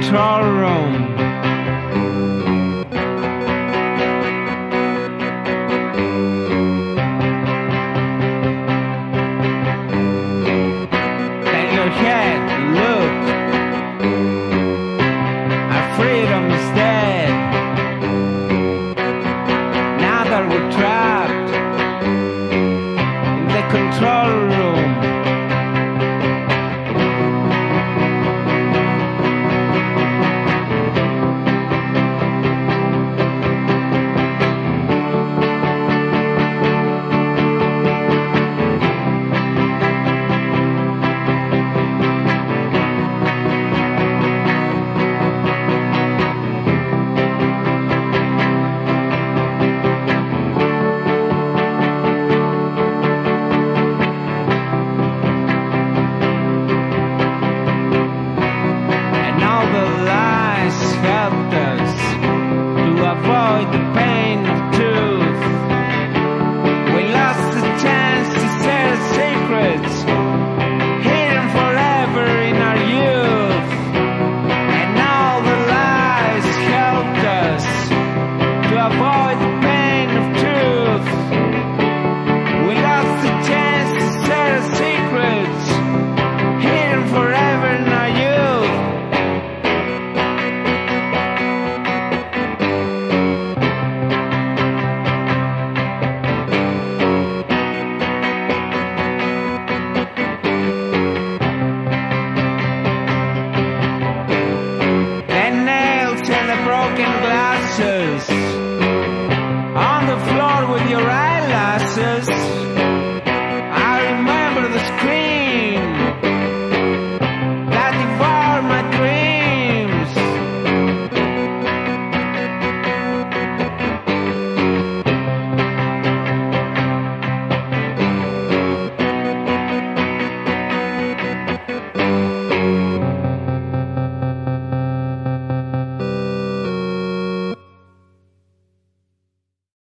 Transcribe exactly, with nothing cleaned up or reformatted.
control room. Bang your head, look. Our freedom is dead. Now that we're trapped in the control room. Helped us to avoid the pain of truth. We lost the chance to share secrets hidden forever in our youth. And all the lies helped us to avoid